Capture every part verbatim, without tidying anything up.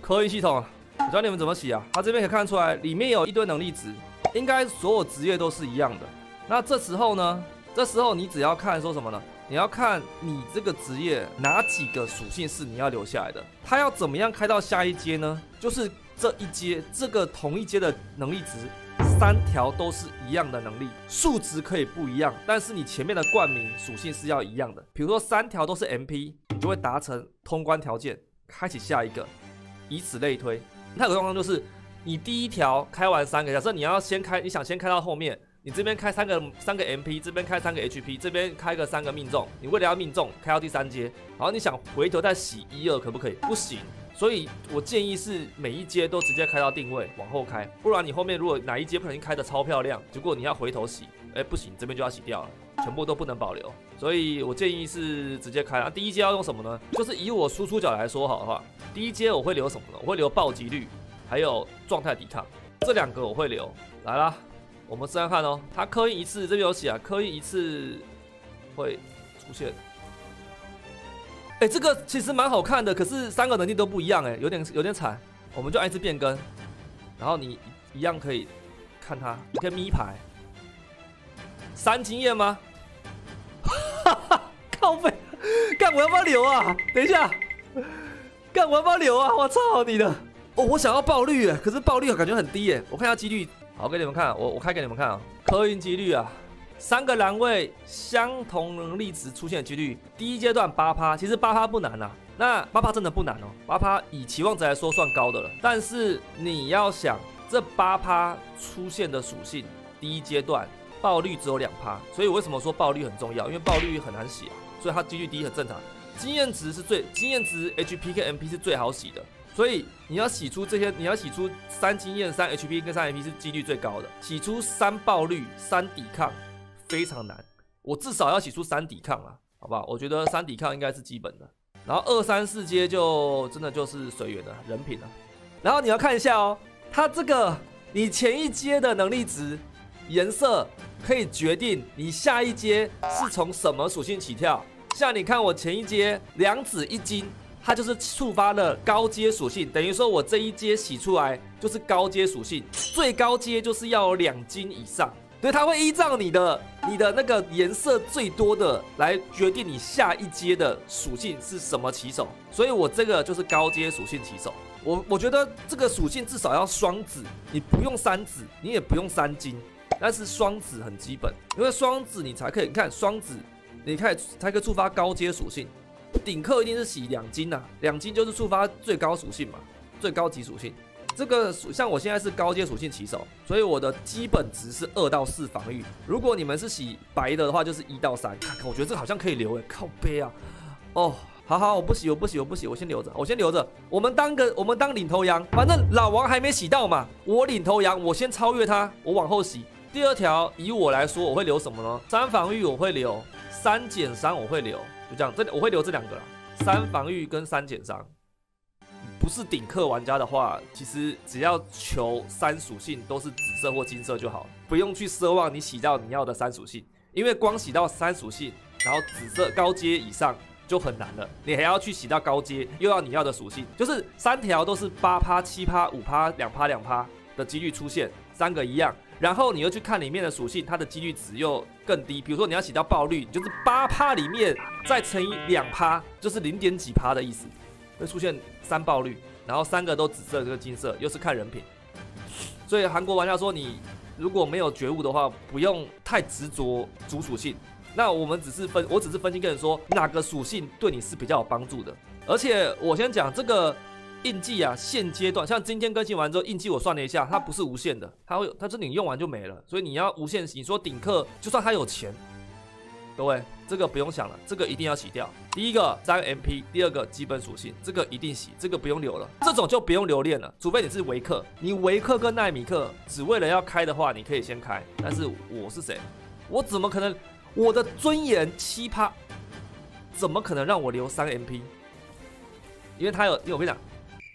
刻印系统啊，我教你们怎么洗啊。它这边可以看出来，里面有一堆能力值，应该所有职业都是一样的。那这时候呢，这时候你只要看说什么呢？你要看你这个职业哪几个属性是你要留下来的。它要怎么样开到下一阶呢？就是这一阶这个同一阶的能力值。三条都是一样的能力，数值可以不一样，但是你前面的冠名属性是要一样的。比如说三条都是 M P， 你就会达成通关条件，开启下一个，以此类推。它有个状况就是，你第一条开完三个，假设你要先开，你想先开到后面，你这边开三个三个 M P， 这边开三个 H P， 这边开个三个命中，你为了要命中，开到第三阶，然后你想回头再洗一二，可不可以？不行。所以我建议是每一阶都直接开到定位，往后开，不然你后面如果哪一阶不小心开的超漂亮，结果你要回头洗，哎不行，这边就要洗掉了，全部都不能保留。所以我建议是直接开啊。第一阶要用什么呢？就是以我输出角来说好的话，第一阶我会留什么呢？我会留暴击率，还有状态抵抗，这两个我会留。来啦，我们试看看哦，它刻印一次，这边有写啊，刻印一次会出现。哎、欸，这个其实蛮好看的，可是三个能力都不一样，哎，有点有点惨。我们就按一次变更，然后你一样可以看它，你可以咪牌。三经验吗？哈哈，靠背，干我要不要留啊？等一下，干我要不要留啊？我操你的！哦，我想要爆率，可是爆率感觉很低耶。我看一下几率，好，给你们看，我我开给你们看啊，刻印几率啊。三个栏位相同能力值出现的几率，第一阶段八趴，其实八趴不难啊。那八趴真的不难哦，八趴以期望值来说算高的了。但是你要想，这八趴出现的属性，第一阶段爆率只有两趴，所以我为什么说爆率很重要？因为爆率很难洗啊，所以它几率低很正常。经验值是最，经验值 H P 跟 M P 是最好洗的。所以你要洗出这些，你要洗出三经验、三 H P 跟三 M P 是几率最高的，洗出三爆率、三抵抗。非常难，我至少要洗出三抵抗啊，好不好？我觉得三抵抗应该是基本的，然后二三四阶就真的就是随缘的人品了。然后你要看一下哦，它这个你前一阶的能力值颜色可以决定你下一阶是从什么属性起跳。像你看我前一阶两紫一金，它就是触发了高阶属性，等于说我这一阶洗出来就是高阶属性，最高阶就是要有两金以上。所以它会依照你的你的那个颜色最多的来决定你下一阶的属性是什么起手。所以我这个就是高阶属性起手。我我觉得这个属性至少要双紫，你不用三紫，你也不用三金，但是双紫很基本，因为双紫你才可以，你看双紫，你可以才可以触发高阶属性。顶克一定是洗两金啊，两金就是触发最高属性嘛，最高级属性。这个像我现在是高阶属性起手，所以我的基本值是二到四防御。如果你们是洗白的的话，就是一到三。看看，我觉得这个好像可以留诶，靠背啊！哦，好好，我不洗，我不洗，我不洗，我先留着，我先留着。我们当个，我们当领头羊，反正老王还没洗到嘛，我领头羊，我先超越他，我往后洗。第二条，以我来说，我会留什么呢？三防御我会留，三减伤我会留，就这样，这我会留这两个啦，三防御跟三减伤。不是顶氪玩家的话，其实只要求三属性都是紫色或金色就好了，不用去奢望你洗到你要的三属性，因为光洗到三属性，然后紫色高阶以上就很难了，你还要去洗到高阶，又要你要的属性，就是三条都是八趴、七趴、五趴、两趴、两趴的几率出现，三个一样，然后你又去看里面的属性，它的几率值又更低，比如说你要洗到爆率，就是八趴里面再乘以两趴，就是零点几趴的意思。会出现三爆率，然后三个都紫色跟金色，又是看人品。所以韩国玩家说，你如果没有觉悟的话，不用太执着主属性。那我们只是分，我只是分析跟人说哪个属性对你是比较有帮助的。而且我先讲这个印记啊，现阶段像今天更新完之后，印记我算了一下，它不是无限的，它会，它是你用完就没了，所以你要无限洗。你说顶氪，就算他有钱。各位，这个不用想了，这个一定要洗掉。第一个三 M P， 第二个基本属性，这个一定洗，这个不用留了。这种就不用留恋了，除非你是维克，你维克跟奈米克只为了要开的话，你可以先开。但是我是谁？我怎么可能？我的尊严七趴，怎么可能让我留三 M P？ 因为他有，因为我跟你讲，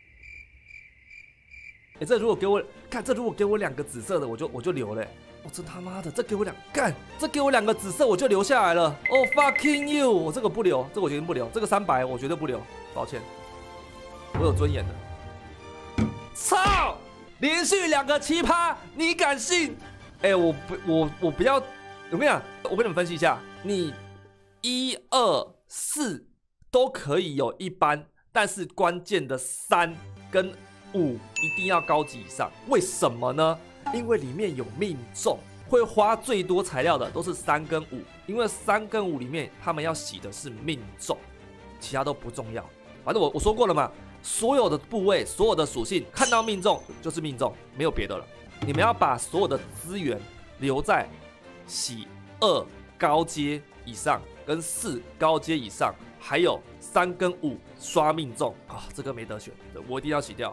哎、欸，这如果给我看，这如果给我两个紫色的，我就我就留了、欸。我、哦、真他妈的，这给我两干，这给我两个紫色我就留下来了。哦、oh, fucking you， 我这个不留，这个我决定不留，这个三百我绝对不留，抱歉，我有尊严的。 操！连续两个奇葩，你敢信？哎、欸，我不，我我不要，我跟你讲，我跟你们分析一下，你一二四都可以有一般，但是关键的三跟五一定要高级以上，为什么呢？因为里面有命中，会花最多材料的都是三跟五，因为三跟五里面他们要洗的是命中，其他都不重要。反正我我说过了嘛，所有的部位、所有的属性，看到命中就是命中，没有别的了。你们要把所有的资源留在洗二高阶以上，跟四高阶以上，还有三跟五刷命中啊，这个没得选，我一定要洗掉。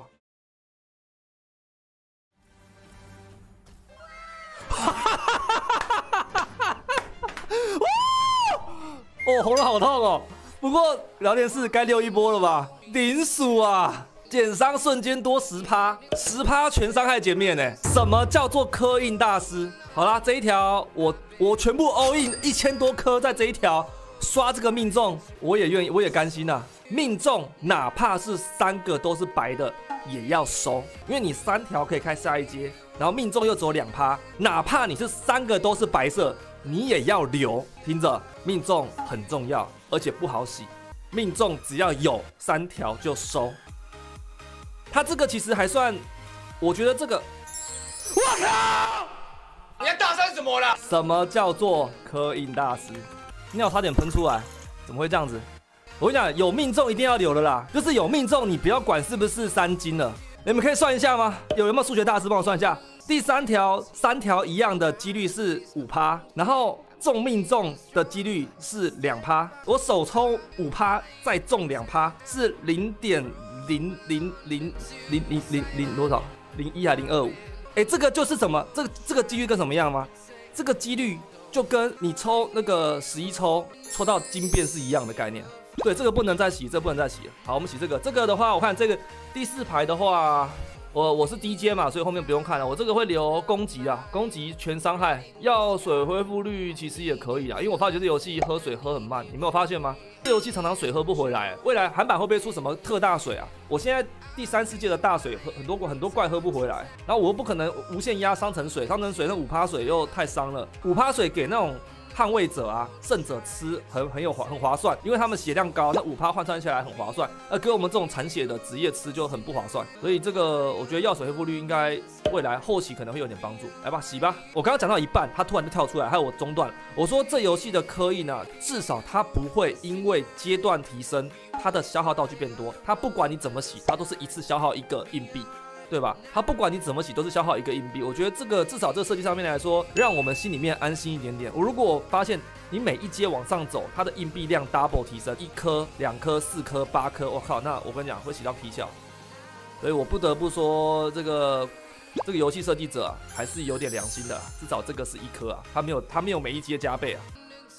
哦，喉咙好痛哦。不过聊天室该溜一波了吧？零鼠啊，减伤瞬间多十趴，十趴全伤害减免呢。什么叫做刻印大师？好啦，这一条我我全部 all in 一千多颗在这一条刷这个命中，我也愿意，我也甘心呐、啊。命中哪怕是三个都是白的，也要收，因为你三条可以开下一阶，然后命中又只有两趴，哪怕你是三个都是白色，你也要留。听着，命中很重要，而且不好洗。命中只要有三条就收。他这个其实还算，我觉得这个，我靠！ 你要大声什么啦？ 什么叫做刻印大师？尿差点喷出来，怎么会这样子？我跟你讲，有命中一定要留的啦，就是有命中，你不要管是不是三金了。你们可以算一下吗？有有没有数学大师帮我算一下？第三条三条一样的几率是五趴，然后中命中的几率是两趴。我手抽五趴，再中两趴是零点零零零零零零零多少？零一还零二五？哎，这个就是什么？这个这个几率跟什么样吗？这个几率就跟你抽那个十一抽抽到金变是一样的概念。对，这个不能再洗，这个不能再洗了。好，我们洗这个。这个的话，我看这个第四排的话，我我是低阶嘛，所以后面不用看了。我这个会留攻击啊，攻击全伤害，药水恢复率其实也可以啊，因为我发觉这游戏喝水喝很慢，你没有发现吗？这游戏常常水喝不回来。未来韩版会不会出什么特大水啊？我现在第三世界的大水很多很多怪喝不回来，然后我又不可能无限压伤成水，伤成水那五趴水又太伤了，五趴水给那种捍卫者啊，胜者吃很很有划很划算，因为他们血量高，那五趴换算下来很划算。那给我们这种残血的职业吃就很不划算，所以这个我觉得药水恢复率应该未来后期可能会有点帮助。来吧，洗吧。我刚刚讲到一半，他突然就跳出来，还有我中断。我说这游戏的刻印呢，至少它不会因为阶段提升，它的消耗道具变多。它不管你怎么洗，它都是一次消耗一个硬币。对吧？它不管你怎么洗，都是消耗一个硬币。我觉得这个至少这个设计上面来说，让我们心里面安心一点点。我如果发现你每一阶往上走，它的硬币量 double 提升，一颗、两颗、四颗、八颗，我靠，那我跟你讲会洗到皮笑。所以我不得不说，这个这个游戏设计者啊，还是有点良心的，至少这个是一颗啊，他没有他没有每一阶加倍啊。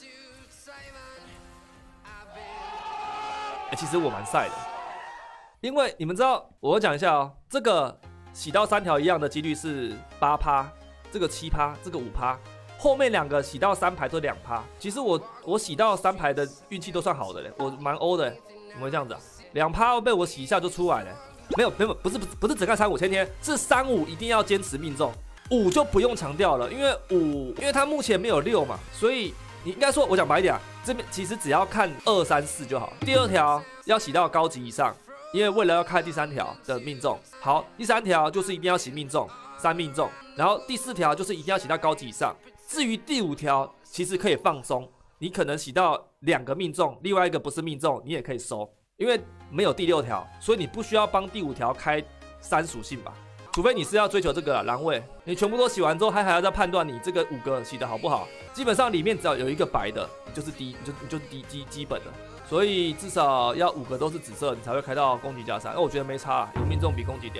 欸、其实我蛮晒的。因为你们知道，我讲一下哦，这个洗到三条一样的几率是八趴，这个七趴，这个五趴，后面两个洗到三排都两趴。其实我我洗到三排的运气都算好的嘞，我蛮欧的，怎么会这样子啊？两趴被我洗一下就出来了，没有没有，不是不是不是只看三五千天，是三五一定要坚持命中，五就不用强调了，因为五因为它目前没有六嘛，所以你应该说我讲白一点啊，这边其实只要看二三四就好。第二条要洗到高级以上。因为为了要开第三条的命中，好，第三条就是一定要洗命中，三命中，然后第四条就是一定要洗到高级以上。至于第五条，其实可以放松，你可能洗到两个命中，另外一个不是命中，你也可以收，因为没有第六条，所以你不需要帮第五条开三属性吧，除非你是要追求这个栏位，你全部都洗完之后，还还要再判断你这个五个洗的好不好。基本上里面只要有一个白的，你就是低，你就你就是低基基本的。所以至少要五个都是紫色，你才会开到攻击加三。那我觉得没差啦，有命中比攻击屌。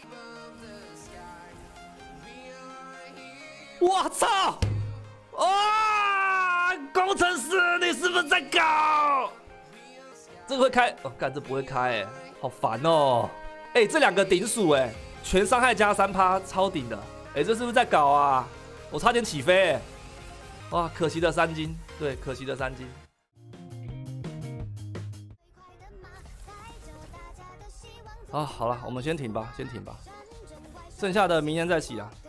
我操！哇！工程师，你是不是在搞？这个会开？哦，干这不会开哎、欸，好烦哦！哎、欸，这两个顶属哎、欸，全伤害加三趴，超顶的。哎、欸，这是不是在搞啊？我差点起飞哎、欸！哇，可惜的三金，对，可惜的三金。 啊，好了，我们先停吧，先停吧，剩下的明年再起啊。